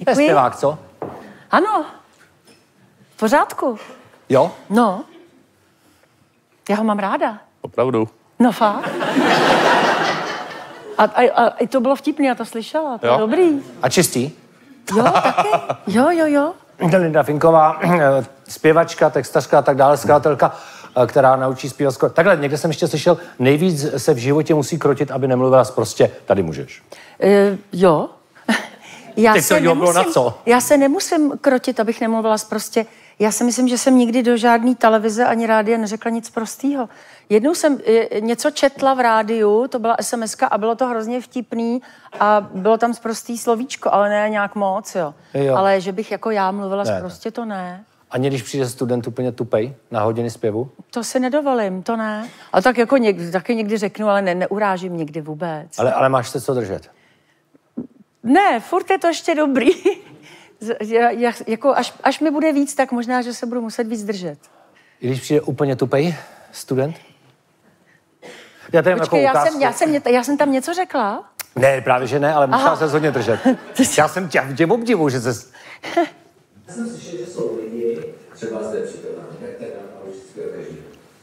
To je zpěvák, co? Ano. V pořádku. Jo? No. Já ho mám ráda. Opravdu. No fakt. A i to bylo vtipný, já to slyšela. To je dobrý. A čistý? Jo, taky. Jo. Linda Finková, zpěvačka, textařka a tak dále, skladatelka, která naučí zpívat skoro. Takhle, někde jsem ještě slyšel, nejvíc se v životě musí krotit, aby nemluvila sprostě. Tady můžeš. Jo. Já se nemusím krotit, abych nemluvila sprostě. Já si myslím, že jsem nikdy do žádné televize ani rádia neřekla nic prostýho. Jednou jsem něco četla v rádiu, to byla SMS-ka a bylo to hrozně vtipný a bylo tam sprostý slovíčko, ale ne nějak moc, jo. Ale že bych jako já mluvila sprostě, to ne. Ani když přijde student úplně tupej na hodiny zpěvu? To si nedovolím, to ne. A tak jako taky někdy řeknu, ale neurážím nikdy vůbec. Ale máš se co držet? Ne, furt je to ještě dobrý. Jako až mi bude víc, tak možná, že se budu muset víc držet. I když přijde úplně tupej student? Počkej, já jsem tam něco řekla? Ne, právě že ne, ale musela se hodně držet. Já jsem tě obdivu, že se... Já jsem slyšel, že jsou lidi, třeba zde přítomní, které naučí zpívat každý.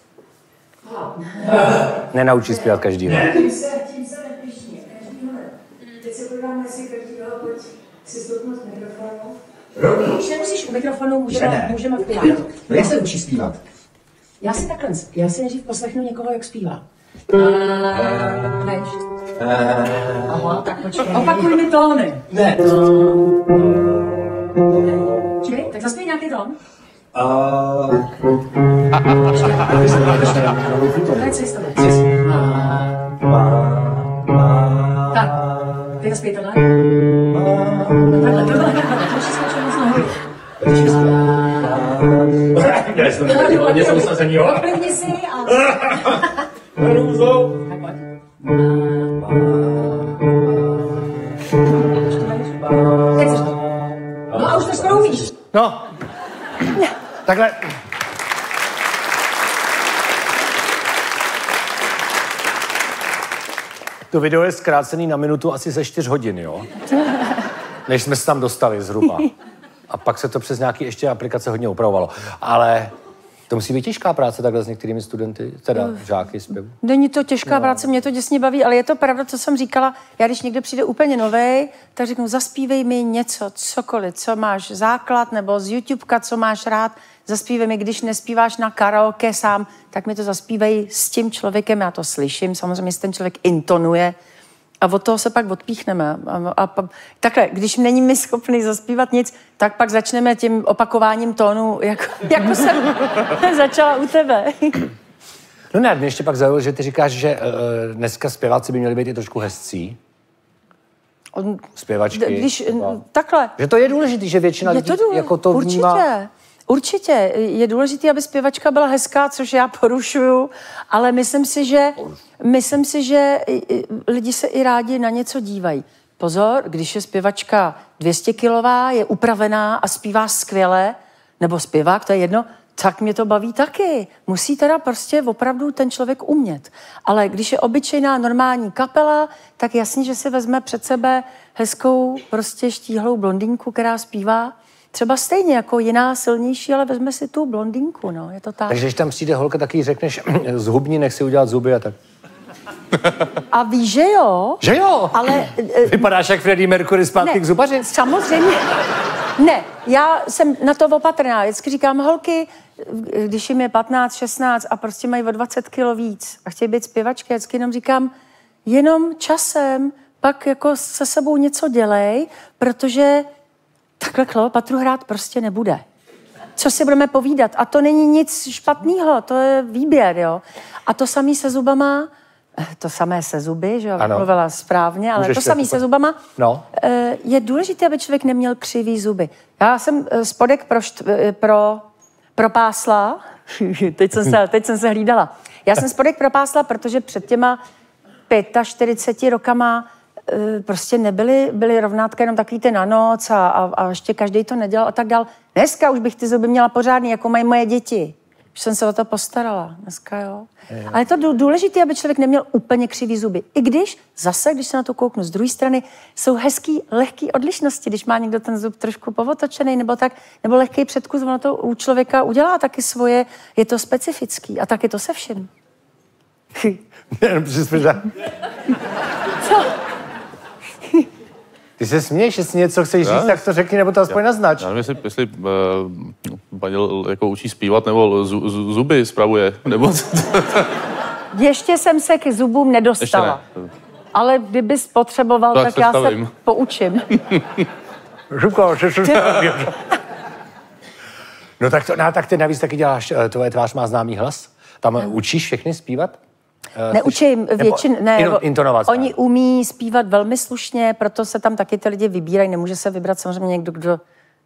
Nenaučí zpívat každý. Ne, tím se nepíšně, každýho ne. Teď se podíváme, jestli každýho, pojď si stopnout mikrofonu. Už nemusíš u mikrofonu, můžeme zpívat. No jak se učí zpívat? Já si nejdřív poslechnu někoho, jak zpívá. Než. Aha, tak počkej. Opakuj mi tóny. Ne. Čekej, tak zaspěj nějaký tón. Tak, teď zaspěj tohle. Takhle, tohle, to už skočil moc nahoru. Já jsem něco usnesení, jo? Oplivni si a... Tak pojď. No a už to skoro umíš. No. Takhle. To video je zkrácený na minutu asi ze 4 hodin, jo? Než jsme se tam dostali zhruba. A pak se to přes nějaké ještě aplikace hodně upravovalo. Ale to musí být těžká práce takhle s některými studenty, teda žáky zpěvu. Není to těžká práce, mě to děsně baví, ale je to pravda, co jsem říkala. Já když někdo přijde úplně novej, tak řeknu, zaspívej mi něco, cokoliv, co máš základ, nebo z YouTubeka, co máš rád, zaspívej mi, když nespíváš na karaoke sám, tak mi to zaspívej s tím člověkem, já to slyším, samozřejmě si ten člověk intonuje a od toho se pak odpíchneme. Takhle, když není mi schopný zaspívat nic, tak pak začneme tím opakováním tónu, jako jsem začala u tebe. No ne, mě ještě pak zaujalo, že ty říkáš, že dneska zpěváci by měli být i trošku hezcí. Zpěvačky. Takhle. Že to je důležité, že většina lidí jako to vnímá. Určitě. Je důležité, aby zpěvačka byla hezká, což já porušuju, ale myslím si, že lidi se i rádi na něco dívají. Pozor, když je zpěvačka 200kilová, je upravená a zpívá skvěle, nebo zpěvák, to je jedno, tak mě to baví taky. Musí teda prostě opravdu ten člověk umět. Ale když je obyčejná normální kapela, tak jasně, že si vezme před sebe hezkou, prostě štíhlou blondýnku, která zpívá třeba stejně jako jiná silnější, ale vezme si tu blondýnku, no, je to tak. Takže když tam přijde holka, tak jí řekneš, zhubni, nech si udělat zuby a tak. A víš, že jo? Že jo? Ale... Vypadáš jak Freddie Mercury zpátky k zubaři? Samozřejmě. Ne, já jsem na to opatrná. Vždycky říkám, holky, když jim je 15, 16 a prostě mají o 20 kilo víc a chtějí být zpěvačky, vždycky jenom říkám, jenom časem pak jako se sebou něco dělej, protože takhle Kleopatru hrát prostě nebude. Co si budeme povídat? A to není nic špatného, to je výběr, jo. A to samé se zubama, to samé se zuby, že jo, mluvila správně, ale to samé se zubama, je důležité, aby člověk neměl křivý zuby. Já jsem spodek propásla, teď jsem se hlídala. Já jsem spodek propásla, protože před těma 45 rokama prostě byly rovnátka jenom takový ty na noc a ještě každý to nedělal a tak dál. Dneska už bych ty zuby měla pořádný, jako mají moje děti. Už jsem se o to postarala. Dneska jo. Ale je to důležité, aby člověk neměl úplně křivý zuby. I když zase, když se na to kouknu z druhé strany, jsou hezký, lehký odlišnosti. Když má někdo ten zub trošku povotočený nebo tak, nebo lehký předkus, ono to u člověka udělá taky svoje, je to specifický. A tak je to se vším. Co? Ty se směješ, jestli něco chceš říct, tak to řekni, nebo to aspoň naznač. Já nevím, jestli paní jako učí zpívat, nebo zuby spravuje, nebo... Ještě jsem se k zubům nedostala. Ne. Ale kdybys potřeboval, tak já se poučím. No tak ty navíc taky děláš, tvoje tvář má známý hlas. Tam učíš všechny zpívat? Neučím většinu, intonovat. Oni umí zpívat velmi slušně, proto se tam taky ty lidi vybírají. Nemůže se vybrat samozřejmě někdo, kdo...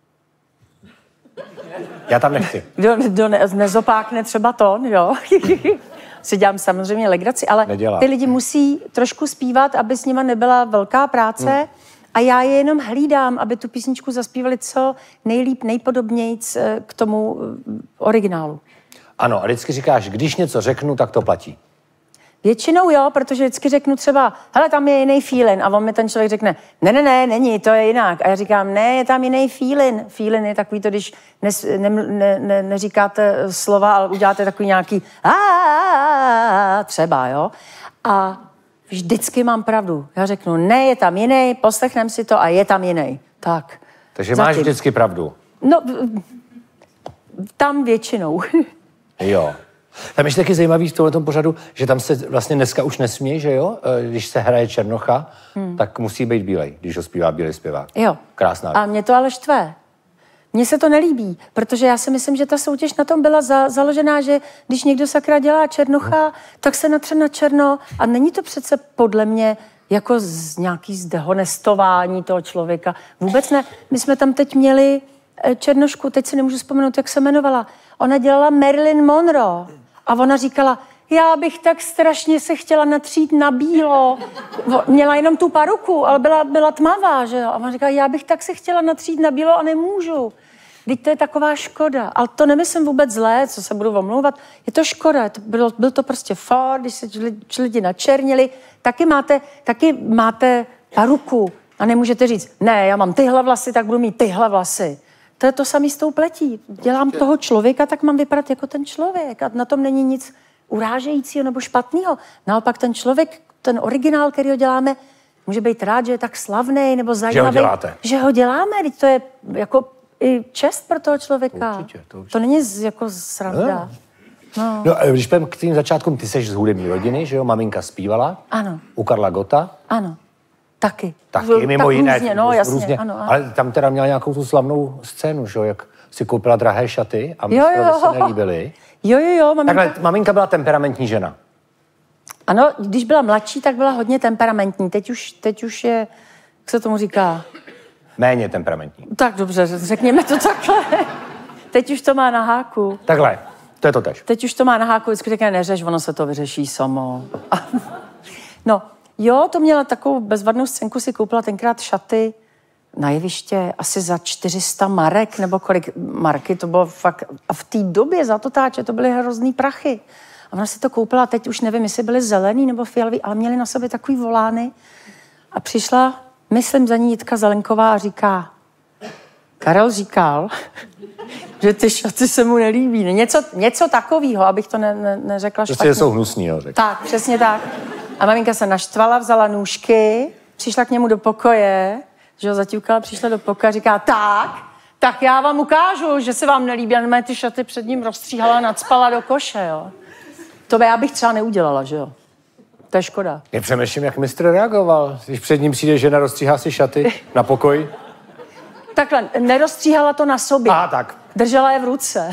Já tam nechci. Kdo nezopákne třeba tón, jo. Si dělám samozřejmě legraci, ale ty lidi musí trošku zpívat, aby s nima nebyla velká práce. A já je jenom hlídám, aby tu písničku zaspívali co nejlíp, nejpodobnějc k tomu originálu. Ano, a vždycky říkáš, když něco řeknu, tak to platí. Většinou jo, protože vždycky řeknu třeba, hele, tam je jiný feeling. A on mi ten člověk řekne, ne, není, to je jinak. A já říkám, ne, je tam jiný feeling. Feeling je takový to, když neříkáte slova, ale uděláte takový nějaký třeba, jo. A vždycky mám pravdu. Já řeknu, ne, je tam jiný, poslechnem si to a je tam jiný. Tak. Takže máš vždycky pravdu. No, tam většinou. Jo. Tam ještě taky zajímavý v tomto pořadu, že tam se vlastně dneska už nesmí, že jo? Když se hraje Černocha, tak musí být bílej, když ho zpívá bílej zpěvák. Jo. Krásná. A mě to ale štve. Mně se to nelíbí, protože já si myslím, že ta soutěž na tom byla založená, že když někdo sakra dělá Černocha, tak se natře na černo a není to přece podle mě jako nějaký zdehonestování toho člověka. Vůbec ne. My jsme tam teď měli Černošku, teď si nemůžu vzpomenout, jak se jmenovala. Ona dělala Marilyn Monroe a ona říkala, já bych tak strašně se chtěla natřít na bílo. Měla jenom tu paruku, ale byla tmavá, že jo? A ona říkala, já bych tak se chtěla natřít na bílo a nemůžu. Vždyť to je taková škoda. Ale to nemyslím vůbec zlé, co se budu omlouvat. Je to škoda. Byl to prostě fór, když se lidi načernili. Taky máte paruku a nemůžete říct, ne, já mám tyhle vlasy, tak budu mít tyhle vlasy. To je to samé s tou pletí. Dělám toho člověka, tak mám vypadat jako ten člověk. A na tom není nic urážejícího nebo špatného. Naopak ten člověk, ten originál, který ho děláme, může být rád, že je tak slavný nebo zajímavý. Že ho děláte. Že ho děláme, to je jako i čest pro toho člověka. Určitě. To není jako sranda. No, když půjdeme k tým začátkům, ty seš z hudební rodiny, že jo? Maminka zpívala. Ano. U Karla Gotta. Ano. Taky. Mimo jiné. Různě, no jasně. Různě. Ano. Ale tam teda měla nějakou tu slavnou scénu, že jo? Jak si koupila drahé šaty a jo. se nelíbily. Jo, maminka. Takhle, maminka byla temperamentní žena. Ano, když byla mladší, tak byla hodně temperamentní. Teď už je, jak se tomu říká? Méně temperamentní. Tak dobře, řekněme to takhle. Teď už to má na háku. Takhle, to je to tež. Teď už to má na háku, vždycky řekne, neřeš, ono se to vyřeší samo. No, jo, to měla takovou bezvadnou scénku, si koupila tenkrát šaty na jeviště asi za 400 marek, nebo kolik marky, to bylo fakt, a v té době za to táče, to byly hrozný prachy. A ona si to koupila, teď už nevím, jestli byly zelený nebo fialový, ale měli na sobě takový volány. A přišla, myslím, za ní Jitka Zelenková a říká, Karel říkal, že ty šaty se mu nelíbí. Něco takového, abych to neřekla špatně. Prostě jsou hnusný, jo, řekl. Tak, přesně tak. A maminka se naštvala, vzala nůžky, přišla k němu do pokoje, že ho zatíukala, přišla do pokoje a říká, tak já vám ukážu, že se vám nelíbí. A normálně ty šaty před ním rozstříhala a nacpala do koše, jo. To já bych třeba neudělala, že jo. To je škoda. Já přemýšlím, jak mistr reagoval, když před ním přijde žena, rozstříhá si šaty na pokoj. Takhle, nerozstříhala to na sobě. Tak. Držela je v ruce.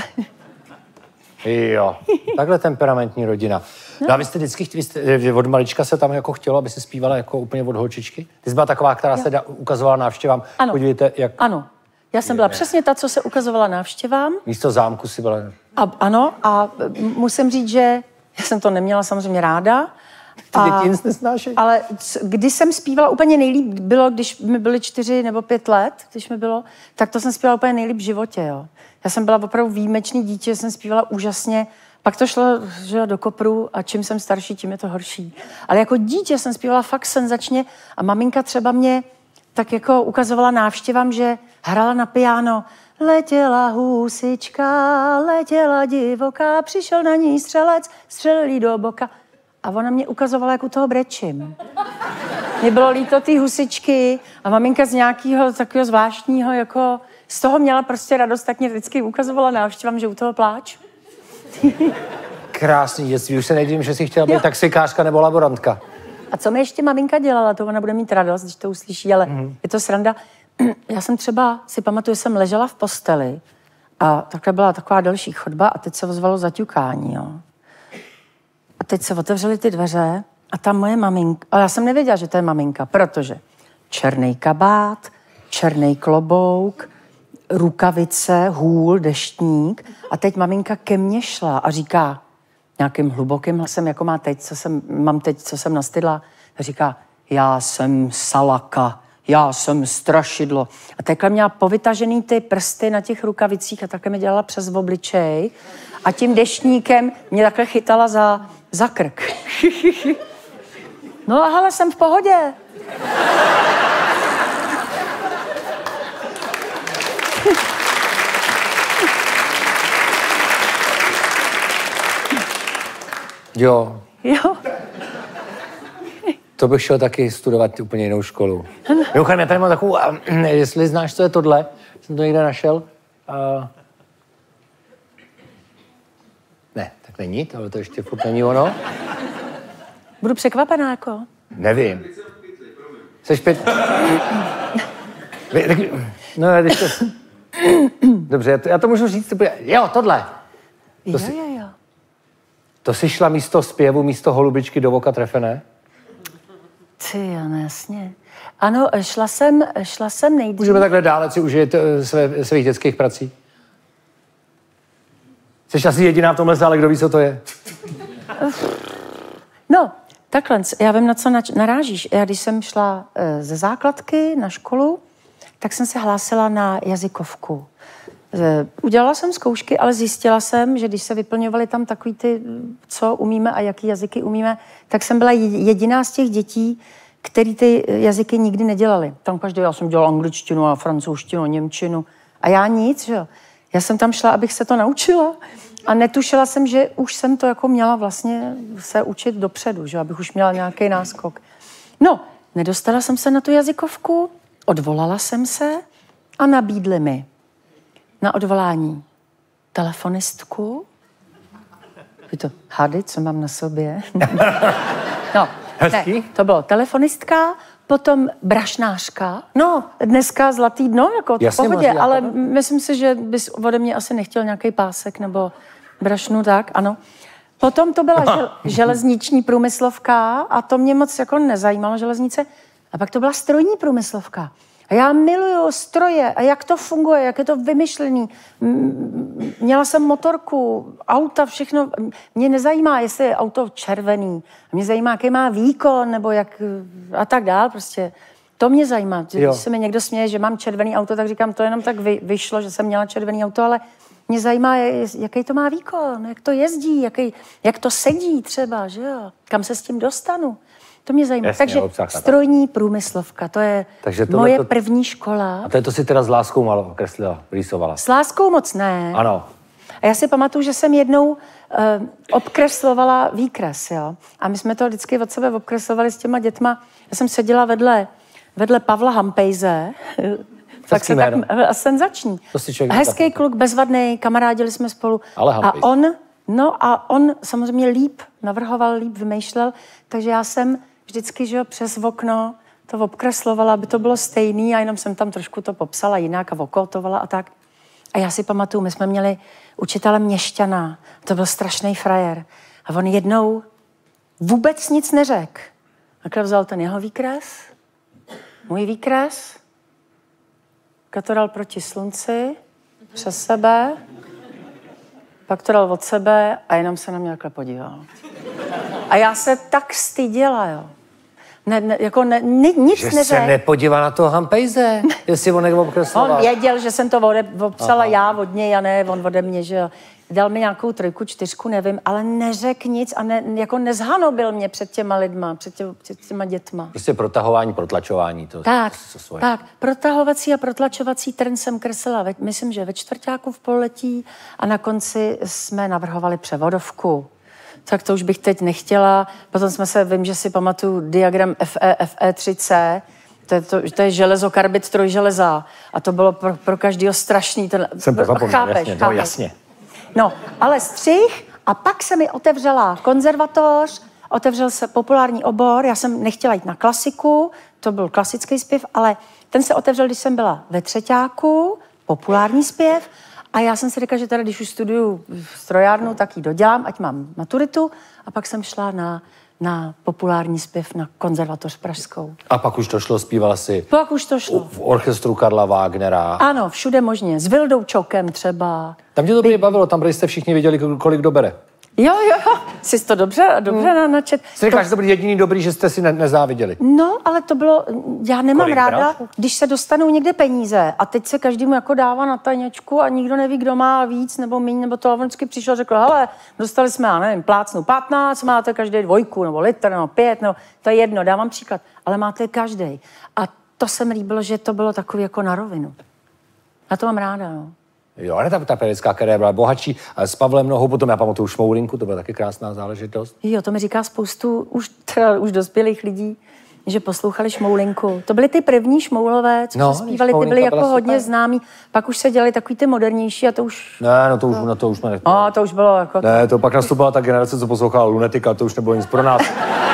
Jo, takhle temperamentní rodina. No a vy jste vždycky, od malička se tam jako chtělo, aby se zpívala jako úplně od holčičky? Ty jsi byla taková, která se ukazovala návštěvám. Ano. Podívejte, jak... Ano. Já jsem byla přesně ta, co se ukazovala návštěvám. Místo zámku si byla... Ano, a musím říct, že já jsem to neměla samozřejmě ráda, Ty děti nic nesnášejí. Ale když jsem zpívala úplně nejlíp, bylo, když mi byly 4 nebo 5 let, když mi bylo, tak to jsem zpívala úplně nejlíp v životě, jo. Já jsem byla opravdu výjimečný dítě, jsem zpívala úžasně, pak to šlo že, do kopru a čím jsem starší, tím je to horší. Ale jako dítě jsem zpívala fakt senzačně a maminka třeba mě tak jako ukazovala návštěvám, že hrala na piano. Letěla husička, letěla divoká, přišel na ní střelec, střelil do boka. A ona mě ukazovala, jak u toho brečím. Mně bylo líto ty husičky a maminka z nějakého takového zvláštního, jako z toho měla prostě radost, tak mě vždycky ukazovala návštěvám, že u toho pláč. Krásný dětství, už se nedivím, že jsi chtěla být taxikářka nebo laborantka. A co mi ještě maminka dělala, to ona bude mít radost, když to uslyší, ale je to sranda. Já jsem třeba, si pamatuju, jsem ležela v posteli a takhle byla taková delší chodba a teď se ozvalo zaťukání, jo. A teď se otevřely ty dveře a tam moje maminka, ale já jsem nevěděla, že to je maminka, protože černý kabát, černý klobouk, rukavice, hůl, deštník a teď maminka ke mně šla a říká nějakým hlubokým hlasem, jako mám teď, co jsem nastydla, a říká, já jsem salaka, já jsem strašidlo. A takhle měla povytažený ty prsty na těch rukavicích a takhle mi dělala přes obličej a tím deštníkem mě takhle chytala za krk. No a hele, jsem v pohodě. Jo. Jo. To bych šel taky studovat úplně jinou školu. Mimochodem, já tady mám takovou, jestli znáš, co je tohle, jsem to někde našel. Ne, tak není, tohle to ještě furt není ono. Budu překvapená, jako. Nevím. Jseš No, když to... Dobře, já to můžu říct. Jo, tohle. Jo. To si šla místo zpěvu, místo holubičky do voka trefené? Ty, no jasně. Ano, šla jsem nejdřív. Můžeme takhle dále si užít svých dětských prací? Jsi asi jediná v tomhle sále, kdo ví, co to je? No, takhle, já vím, na co narážíš. Já, když jsem šla ze základky na školu, tak jsem se hlásila na jazykovku. Udělala jsem zkoušky, ale zjistila jsem, že když se vyplňovaly tam takový ty, co umíme a jaký jazyky umíme, tak jsem byla jediná z těch dětí, který ty jazyky nikdy nedělali. Tam každý, já jsem dělala angličtinu a francouzštinu a němčinu. A já nic, že jo. Já jsem tam šla, abych se to naučila. A netušila jsem, že už jsem to jako měla vlastně se učit dopředu, že abych už měla nějaký náskok. No, nedostala jsem se na tu jazykovku, odvolala jsem se a nabídli mi na odvolání telefonistku. Je to hady, co mám na sobě. No, ne, to bylo telefonistka, potom brašnářka. No, dneska zlatý dno, jako v pohodě, ale myslím si, že bys ode mě asi nechtěl nějaký pásek nebo brašnu, tak, ano. Potom to byla železniční průmyslovka a to mě moc jako nezajímalo, železnice. A pak to byla strojní průmyslovka. A já miluju stroje a jak to funguje, jak je to vymyšlený. Měla jsem motorku, auta, všechno. Mě nezajímá, jestli je auto červený. Mě zajímá, jaký má výkon, nebo jak a tak dál. Prostě to mě zajímá. Když se mi někdo směje, že mám červený auto, tak říkám, to jenom tak vyšlo, že jsem měla červený auto, ale mě zajímá, jaký to má výkon, jak to jezdí, jak to sedí třeba, že jo? Kam se s tím dostanu. To mě zajímá. Jasně, takže strojní průmyslovka, to je moje první škola. A to si teda s láskou malo kreslila, rýsovala? S láskou moc ne. Ano. A já si pamatuju, že jsem jednou obkreslovala výkres, jo. A my jsme to vždycky od sebe obkreslovali s těma dětma. Já jsem seděla vedle Pavla Hampejze. Tak se tak senzační. Hezký kluk, bezvadný, kamarádili jsme spolu. A on samozřejmě líp navrhoval, líp vymýšlel, takže já jsem vždycky, že přes okno to obkreslovala, aby to bylo stejný a jenom jsem tam trošku to popsala jinak a okoutovala a tak. A já si pamatuju, my jsme měli učitele Měšťana, to byl strašný frajer. A on jednou vůbec nic neřekl. Takhle vzal ten jeho výkres, můj výkres, to dal proti slunci, přes sebe, pak to dal od sebe a jenom se na mě takhle podíval. A já se tak styděla, jo. Nic že neřekl. se nepodíval na toho Hampejze, jestli on někdo obkresloval. On věděl, že jsem to obpsala já od něj a ne on ode mě, že jo. Dal mi nějakou 3, 4, nevím, ale neřekl nic a jako nezhanobil mě před těma lidma, před těma dětma. Prostě protahování, protlačování. Tak. Protahovací a protlačovací trend jsem kreslila, myslím, že ve čtvrťáku v pololetí a na konci jsme navrhovali převodovku. Tak to už bych teď nechtěla. Potom vím, že si pamatuju diagram FE3C, to je železo, karbid, trojželeza. A to bylo pro každého strašný. Jsem to zapomněl, chápeš. No, jasně. No, ale střih a pak se mi otevřela konzervatoř, otevřel se populární obor, já jsem nechtěla jít na klasiku, to byl klasický zpěv, ale ten se otevřel, když jsem byla ve třeťáku, populární zpěv, a já jsem si řekla, že teda, když už studuju strojárnu, tak ji dodělám, ať mám maturitu, a pak jsem šla na populární zpěv na konzervatoř pražskou. A pak už to šlo, zpívala si Pak už to šlo. v orchestru Karla Wagnera. Ano, všude možně. S Vildou Čokem třeba. Tam tě to bavilo, tam jste všichni věděli, kolik dobere. Jo, jsi to dobře načet. Jsi říkala, že to byl jediný dobrý, že jste si nezáviděli. No, ale to bylo, já nemám Kolik ráda, bral? když se dostanou někde peníze a teď se každému jako dává na tajňačku a nikdo neví, kdo má víc nebo míň, nebo to. A on vždycky přišel a řekl, hele, dostali jsme, já nevím, plácnu 15, máte každý 2, nebo litr, nebo 5, nebo to je jedno, dávám příklad, ale máte každý. A to se mi líbilo, že to bylo takový jako na rovinu. Já to mám ráda, no. Jo, ale ta pěvecká kariéra byla bohatší. S Pavlem Nohou, potom já pamatuju Šmoulinku, to byla taky krásná záležitost. Jo, to mi říká spoustu už dospělých lidí, že poslouchali Šmoulinku. To byly ty první Šmoulové, co zpívali, ty byly jako hodně známí. Pak už se dělali takový ty modernější a to už... Ne, no to už jsme to už bylo jako... Ne, to pak nastupovala ta generace, co poslouchala Lunetika, to už nebylo nic pro nás.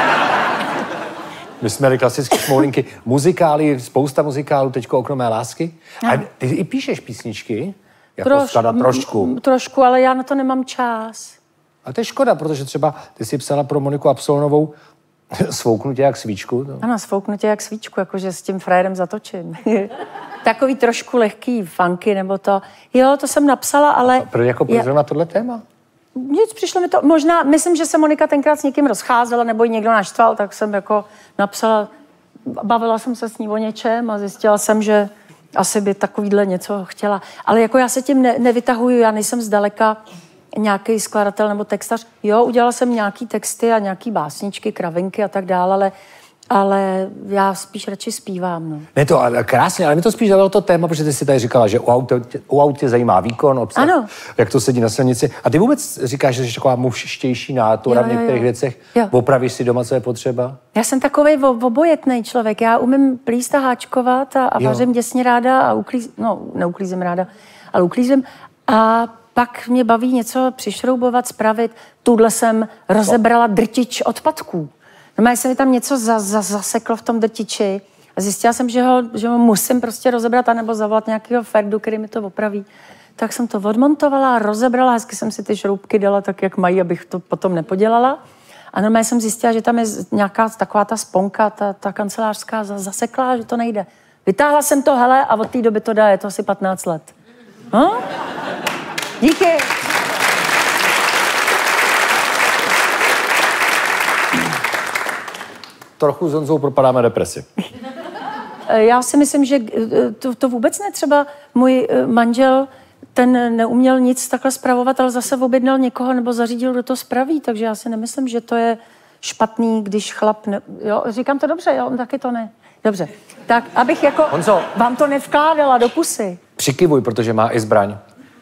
My jsme měli klasické Šmoulinky. Muzikály, spousta muzikálů, teďko Okno mé lásky. A ty i píšeš písničky? Jako sklada trošku. Trošku, ale já na to nemám čas. A to je škoda, protože třeba ty jsi psala pro Moniku Absolonovou Svouknutě jak svíčku. To. Ano, Svouknutě jak svíčku, jakože s tím frajerem zatočím. Takový trošku lehký funky nebo to. Jo, to jsem napsala, ale... Proč zrovna tohle téma? Nic, přišlo mi to, možná, myslím, že se Monika tenkrát s někým rozcházela, nebo ji někdo naštval, tak jsem jako napsala, bavila jsem se s ní o něčem a zjistila jsem, že asi by takovýhle něco chtěla. Ale jako já se tím nevytahuju, já nejsem zdaleka nějaký skladatel nebo textař. Jo, udělala jsem nějaký texty a nějaký básničky, kravinky a tak dále, ale já spíš radši zpívám. No. Ne to, ale krásně, ale mi to spíš dalo to téma, protože ty si tady říkala, že u aut tě zajímá výkon, obsah, ano. Jak to sedí na silnici. A ty vůbec říkáš, že jsi taková mužštější nátura v některých věcech? Jo. Opravíš si doma, co je potřeba? Já jsem takovej obojetný člověk. Já umím plíst a háčkovat a vařím děsně ráda a neuklízím ráda, ale uklízím. A pak mě baví něco přišroubovat, spravit. Tuhle jsem rozebrala drtič odpadků. No, se mi tam něco zaseklo v tom drtiči a zjistila jsem, že ho musím prostě rozebrat anebo zavolat nějakého Ferdu, který mi to opraví. Tak jsem to odmontovala, rozebrala, hezky jsem si ty šroubky dala tak, jak mají, abych to potom nepodělala. A normálně jsem zjistila, že tam je nějaká taková ta sponka, ta kancelářská zasekla, že to nejde. Vytáhla jsem to, hele, a od té doby to dá, je to asi 15 let. No? Díky. Trochu s Honzou propadáme depresi. Já si myslím, že to vůbec ne. Třeba můj manžel, ten neuměl nic takhle spravovat, ale zase objednal někoho nebo zařídil, kdo to spraví, takže já si nemyslím, že to je špatný, když chlap... Jo, říkám to dobře, jo, taky to ne. Dobře, tak abych jako Honzo, vám to nevkládala do pusy. Přikivuj, protože má i zbraň.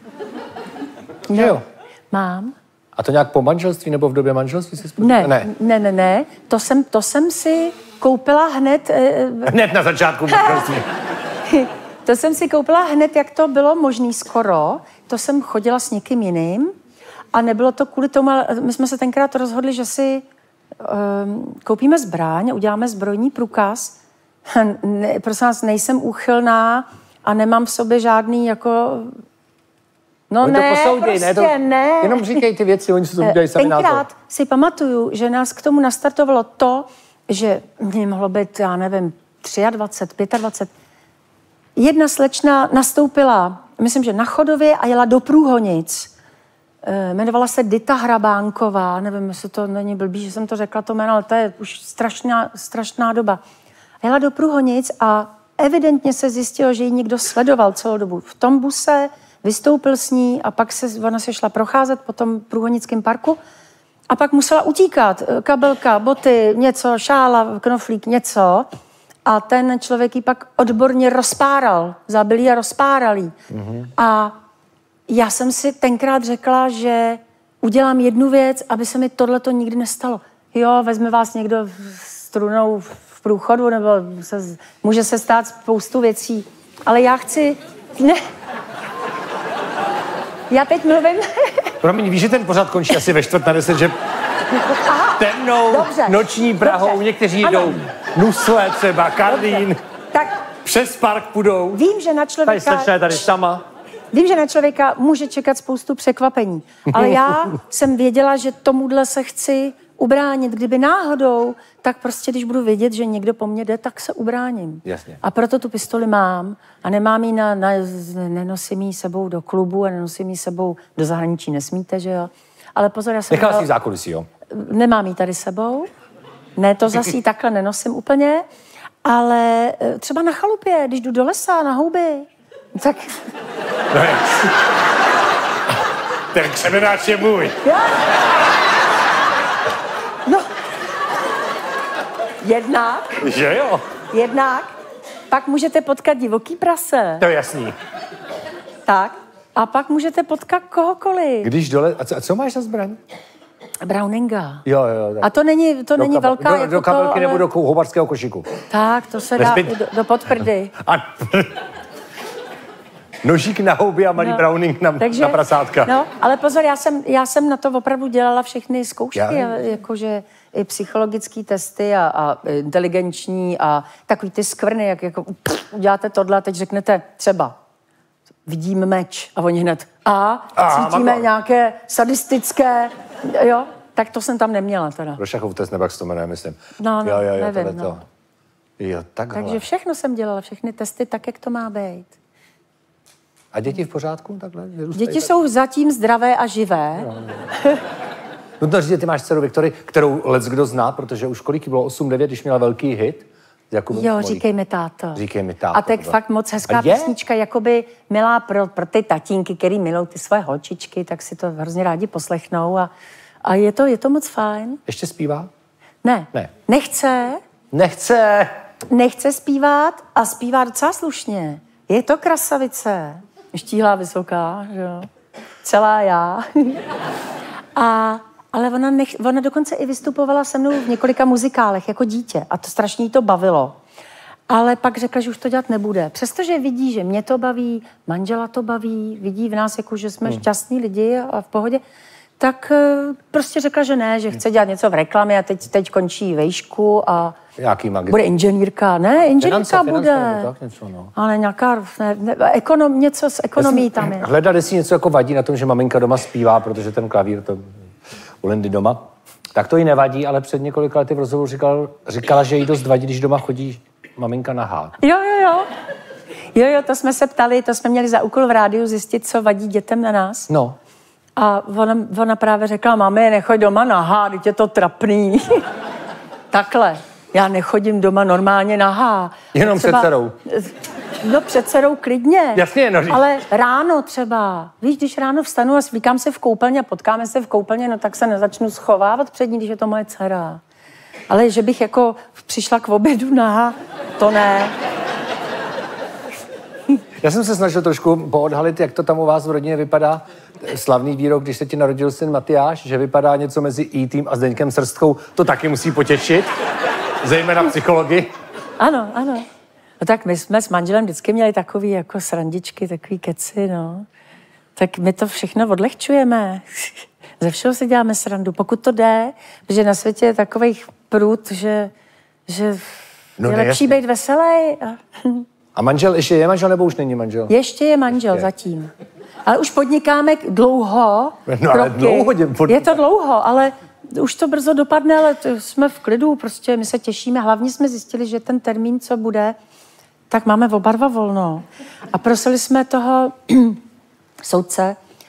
Jo. Mám. A to nějak po manželství nebo v době manželství si Ne. To jsem si koupila hned... Hned na začátku manželství. To jsem si koupila hned, jak to bylo možný skoro. To jsem chodila s někým jiným a nebylo to kvůli tomu, ale my jsme se tenkrát rozhodli, že si koupíme zbraň, uděláme zbrojní průkaz. Prosím vás, nejsem úchylná a nemám v sobě žádný jako... No oni ne, to posoudí, prostě ne. Jenom říkej ty věci, oni si to udělají sami názor. Tenkrát si pamatuju, že nás k tomu nastartovalo to, že mě mohlo být, já nevím, 23, 25. Jedna slečna nastoupila, myslím, že na Chodově a jela do Průhonic jmenovala se Dita Hrabánková, nevím, jestli to není blbý, že jsem to řekla to jméno, ale to je už strašná doba. Jela do Průhonic a evidentně se zjistilo, že ji někdo sledoval celou dobu. V tom buse vystoupil s ní a pak ona se šla procházet po tom Průhonickém parku a pak musela utíkat. Kabelka, boty, něco, šála, knoflík, něco. A ten člověk ji pak odborně rozpáral. Zabil ji a rozpáral ji. A já jsem si tenkrát řekla, že udělám jednu věc, aby se mi tohleto nikdy nestalo. Jo, vezme vás někdo s trunou v průchodu, nebo může se stát spoustu věcí. Ale já chci... Ne. Já teď mluvím... Promiň, víš, že ten pořad končí asi ve 9:45, že temnou, dobře, noční Prahou, dobře. někteří jedou Nusle třeba, Karlín, tak přes park půjdou. vím, že na člověka... Tady sama. Vím, že na člověka může čekat spoustu překvapení, ale já jsem věděla, že tomuhle se chci ubránit. Kdyby náhodou, tak prostě, když budu vědět, že někdo po mně jde, tak se ubráním. Jasně. A proto tu pistoli mám a nemám ji nenosím ji sebou do klubu a nenosím ji sebou do zahraničí, nesmíte, že jo? Ale pozor, já jsem... Nechala si v zákulisí, jo? Nemám ji tady sebou. Ne, to zase ji takhle nenosím úplně. Ale třeba na chalupě, když jdu do lesa, na houby, tak... Ten křemenáč je můj. No. Jednak. Pak můžete potkat divoký prase. To je jasný. Tak. A pak můžete potkat kohokoliv. Když dole... A co máš za zbraň? Browninga. Jo. Tak. A to není velká jako do kabelky to, nebo ale... do houbarského košíku. Tak, to se dá i do podprdy. A nožík na houby a malý Browning na prasátka. No, ale pozor, já jsem na to opravdu dělala všechny zkoušky, jakože i psychologické testy a inteligenční a takový ty skvrny, jak jako uděláte tohle a teď řeknete třeba vidím meč a oni hned cítíme nějaké sadistické, jo, tak to jsem tam neměla teda. Rošachov test, nebo jak se to jmenuje, myslím. No, jo, nevím, no. Jo, takhle. Takže všechno jsem dělala, všechny testy tak, jak to má být. A děti v pořádku takhle? Děti jsou zatím zdravé a živé. No to říct, ty máš dceru Viktorii, kterou leckdo zná, protože už kolik bylo 8-9, když měla velký hit. Jo, říkej mi táto. Říkej mi táto. A tak fakt moc hezká písnička, jakoby milá pro ty tatínky, který milují ty svoje holčičky, tak si to hrozně rádi poslechnou a je to moc fajn. Ještě zpívá? Ne. Nechce zpívat a zpívá docela slušně. Je to krasavice. Štíhlá, vysoká, že jo. Celá já. Ale ona dokonce i vystupovala se mnou v několika muzikálech jako dítě a to strašně jí to bavilo. Ale pak řekla, že už to dělat nebude. Přestože vidí, že mě to baví, manžela to baví, vidí v nás, jako, že jsme šťastní lidi a v pohodě, tak prostě řekla, že ne, že chce dělat něco v reklamě a teď končí vejšku a bude inženýrka. Ne, inženýrka bude. Tak něco, no. Ale nějaká, něco s ekonomií tam je. Hledali si něco jako vadí na tom, že maminka doma zpívá, protože ten klavír to u Lindy doma. Tak to jí nevadí, ale před několika lety v rozhovoru říkala, že jí dost vadí, když doma chodí maminka nahá. Jo, to jsme se ptali, to jsme měli za úkol v rádiu zjistit, co vadí dětem na nás. No. A ona právě řekla, mami, nechoď doma nahá, teď je to trapný. Takhle. Já nechodím doma normálně nahá. Jenom před dcerou. No před dcerou klidně. Jasně, no říct. Ale ráno třeba. Víš, když ráno vstanu a svlíkám se v koupelně a potkáme se v koupelně, no tak se nezačnu schovávat před ní, když je to moje dcera. Ale že bych jako přišla k obědu nahá, to ne. Já jsem se snažil trošku poodhalit, jak to tam u vás v rodině vypadá. Slavný výrok, když se ti narodil syn Matyáš, že vypadá něco mezi E.T. a Zdeňkem Srstkou, to taky musí potěšit, zejména psychologi. Ano. No tak my jsme s manželem vždycky měli takový jako srandičky, takový keci, no. Tak my to všechno odlehčujeme. Ze všeho si děláme srandu, pokud to jde, protože na světě je takových prut, že je lepší být veselý. A manžel ještě je manžel, nebo už není manžel? Ještě je manžel zatím. Ale už podnikáme dlouho. No ale dlouho je to dlouho, ale už to brzo dopadne, ale jsme v klidu, prostě my se těšíme. Hlavně jsme zjistili, že ten termín, co bude, tak máme oba dva volno. A prosili jsme toho soudce,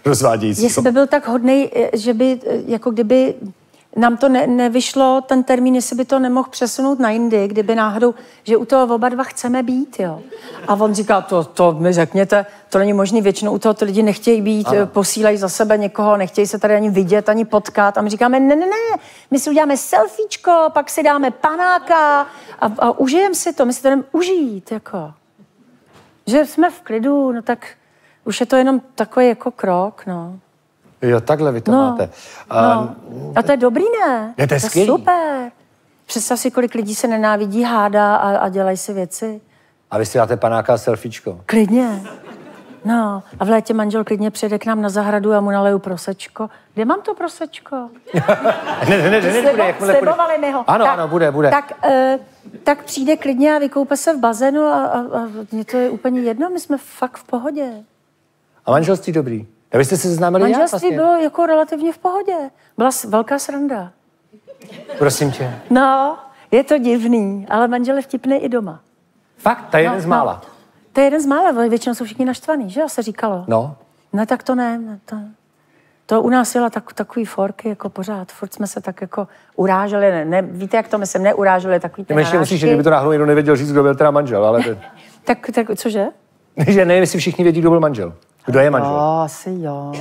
rozvádějícího. Jestli by byl tak hodnej, že by, jako kdyby nám to nevyšlo, ten termín, jestli by to nemohl přesunout na jindy, kdyby náhodou, že u toho oba dva chceme být, jo. A on říká, to mi řekněte, to není možný, většinou u toho ty lidi nechtějí být, posílají za sebe někoho, nechtějí se tady ani vidět, ani potkat. A my říkáme, ne, my si uděláme selfiečko, pak si dáme panáka a užijeme si to, my si to jdeme užít, jako. Že jsme v klidu, no tak už je to jenom takový jako krok, no. Jo, takhle vy to máte. A to je dobrý, ne? Je to skvělý. Super. Představ si, kolik lidí se nenávidí, hádá a dělají si věci. A vy si dáte panáka a selfiečko. Klidně. No, a v létě manžel klidně přijde k nám na zahradu a mu naleju prosečko. Kde mám to prosečko? ne, Slibovali mi ho. Ano, ano, bude. Tak přijde klidně a vykoupe se v bazénu a mně to je úplně jedno, my jsme fakt v pohodě. A manželství dobrý? A vy jste se seznámili nějak Manželství vlastně? bylo jako relativně v pohodě. Byla velká sranda. Prosím tě. No, je to divný, ale manžel je vtipný i doma. Fakt? To je jeden z mála. To je jeden z mála, většinou jsou všichni naštvaný, že jo, se říkalo. No. Ne, tak to ne. To u nás jela takový forky, jako pořád. Furt jsme se tak jako uráželi. Ne, víte, jak to myslím, neuráželi takový ty Ještě musíš, že kdyby to náhodou někdo nevěděl říct, kdo byl teda manžel, ale... tak cože? Že nevím, jestli všichni vědí, kdo byl manžel. Kdo je manžel? Asi jo.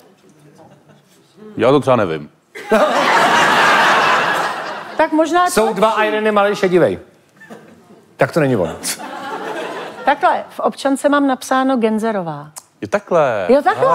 Já to třeba nevím. Tak možná... Jsou dva a jeden je malý šedivej. Tak to není on. Takhle, v občance mám napsáno Genzerová. Je takhle. Jo, takhle.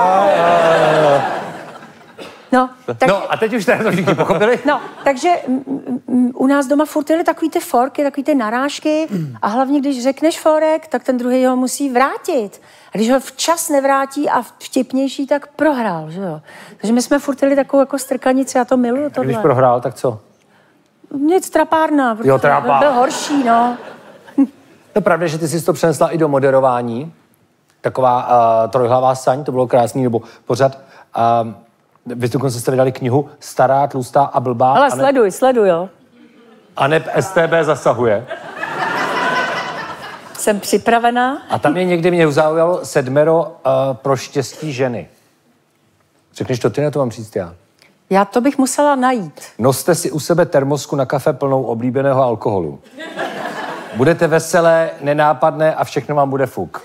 No, tak, No a teď už to všichni pochopili? no, takže u nás doma furt jeli takový ty forky, takový ty narážky a hlavně, když řekneš forek, tak ten druhý ho musí vrátit. A když ho včas nevrátí a vtipnější, tak prohrál, že jo. Takže my jsme furt jeli takovou jako strkanici, já to miluju tohle. Když prohrál, tak co? Nic, trapárna. Jo, trapár. Byl horší, no. To je pravda, že ty jsi to přenesla i do moderování. Taková trojhlavá saň, to bylo krásný, nebo pořád. Vy dokonce jste vydali knihu Stará, tlustá a blbá. Ale sleduj, jo. A ne STB zasahuje. Jsem připravená. A tam je někdy mě zaujalo 7 pro štěstí ženy. Řekneš to ty, na to mám říct já. Já to bych musela najít. Noste si u sebe termosku na kafe plnou oblíbeného alkoholu. Budete veselé, nenápadné a všechno vám bude fuk.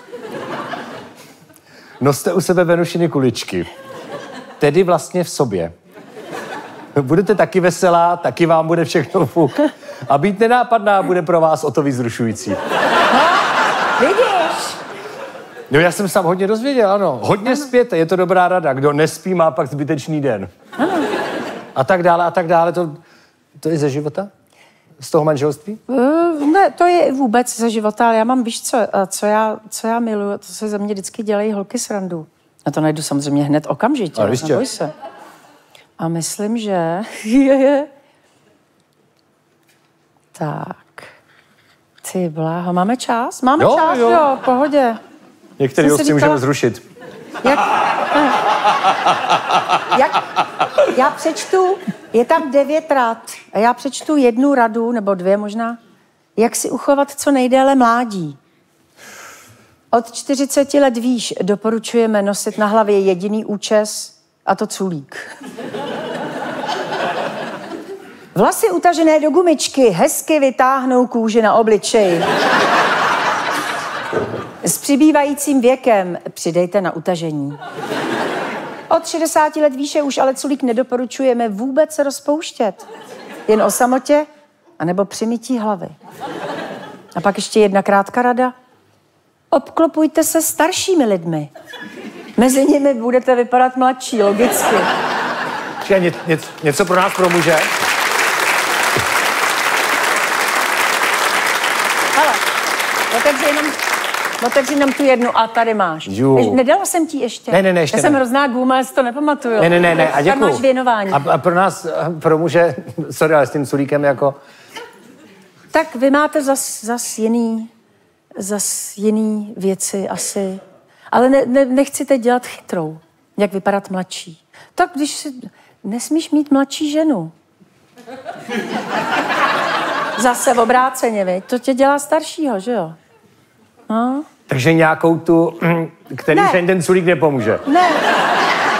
Noste u sebe Venušiny kuličky. Tedy vlastně v sobě. Budete taky veselá, taky vám bude všechno fuk. A být nenápadná bude pro vás o to víc vzrušující. Vidíš? No, já jsem se tam hodně dozvěděl, ano. Hodně spěte, je to dobrá rada. Kdo nespí, má pak zbytečný den. Ano. A tak dále. To je ze života? Z toho manželství? Ne, to je vůbec ze života, ale já mám, víš co já miluju, to se ze mě vždycky dělají holky srandu. Já to najdu samozřejmě hned okamžitě, neboj se. A myslím, že Tak. Ty bláho, máme čas? Máme čas, jo, v pohodě. Některý hosty můžeme zrušit. Já přečtu, je tam 9 rad, a já přečtu 1 radu, nebo 2 možná, jak si uchovat co nejdéle mládí. Od 40 let výš doporučujeme nosit na hlavě jediný účes, a to culík. Vlasy utažené do gumičky hezky vytáhnou kůži na obličeji. S přibývajícím věkem přidejte na utažení. Od 60 let výše už ale culík nedoporučujeme vůbec rozpouštět. Jen o samotě, anebo při mytí hlavy. A pak ještě 1 krátká rada. Obklopujte se staršími lidmi. Mezi nimi budete vypadat mladší, logicky. Něco pro nás, pro muže? Hele, otevři nám tu 1 a tady máš. Nedala jsem ti ještě? Ne, ještě já jsem hrozná gůma, já si to nepamatuju. Ne, a děkuju. Tam máš věnování. A pro nás, pro muže, sorry, ale s tím culíkem jako... Tak vy máte zas jiný věci asi. Ale nechci teď dělat chytrou, jak vypadat mladší. Tak když si... Nesmíš mít mladší ženu. Zase v obráceně, viď? To tě dělá staršího, že jo? No. Takže nějakou tu, který už ten culík nepomůže. Ne.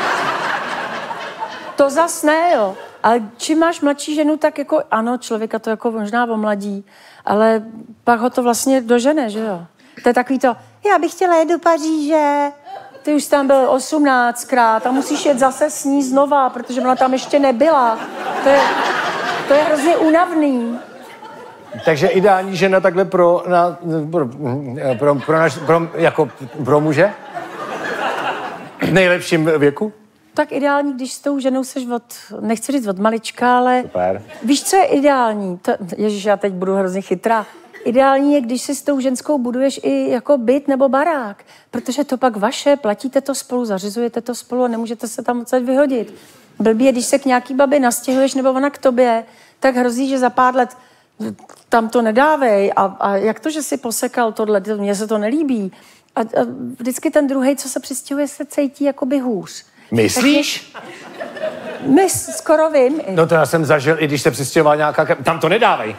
To zas ne, jo. Ale čím máš mladší ženu, tak jako ano, člověka to jako možná omladí, ale pak ho to vlastně dožene, že jo. To je takový to, já bych chtěla jet do Paříže. Ty už tam byl 18krát a musíš jet zase s ní znova, protože ona tam ještě nebyla. To je hrozně únavný. Takže ideální žena takhle pro muže? V nejlepším věku? Tak ideální, když s tou ženou seš nechci říct od malička, ale Super. Víš, co je ideální? Ježiš, já teď budu hrozně chytrá. Ideální je, když si s tou ženskou buduješ i jako byt nebo barák, protože to pak vaše, platíte to spolu, zařizujete to spolu a nemůžete se tam odsaď vyhodit. Blbě, když se k nějaký babě nastěhuješ nebo ona k tobě, tak hrozí, že za pár let tam to nedávej a jak to, že si posekal tohle, mně se to nelíbí. A vždycky ten druhej, co se přistěhuje, se cítí jakoby hůř. Myslíš? Skoro vím. No to já jsem zažil, i když se přistěhoval nějaká... Tam to nedávej.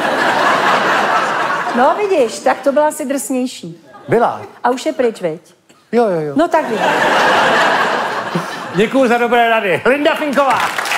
No vidíš, tak to byla asi drsnější. Byla. A už je pryč, viď? Jo. No tak vidíš. Děkuju za dobré rady. Linda Finková.